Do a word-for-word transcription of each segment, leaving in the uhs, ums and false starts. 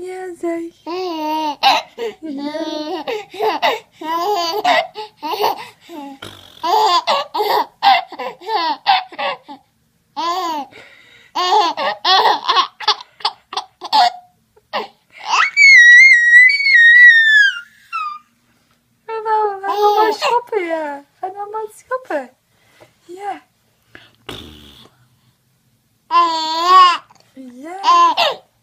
Ja, zeg. Ga nou, ga nou maar schoppen, ja. Ga nou maar schoppen. Ja. Ja. Ja.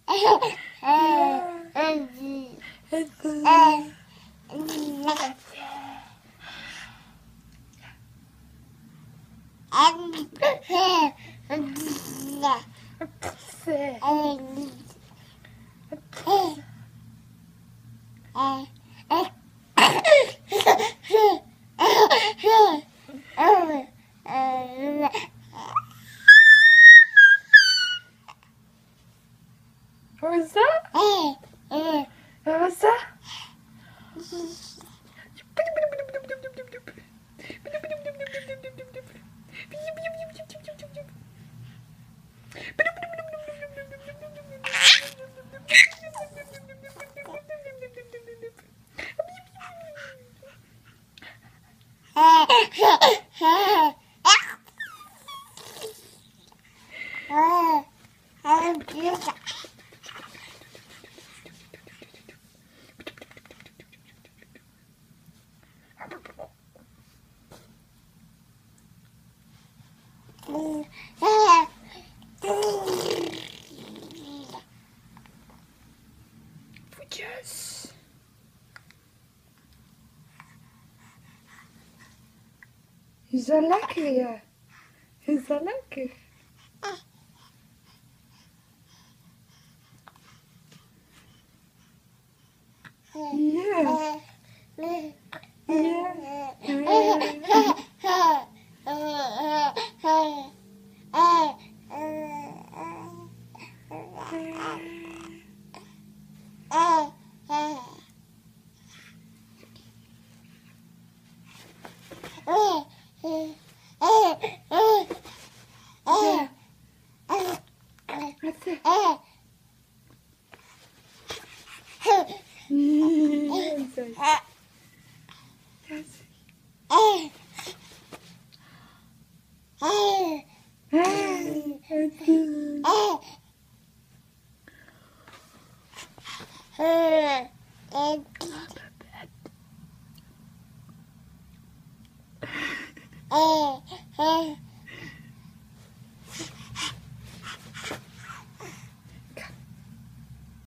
Wat was dat? Wat was dat? Voetjes. Is dat lekker, ja? Is dat lekker? Ja. Oh, oh.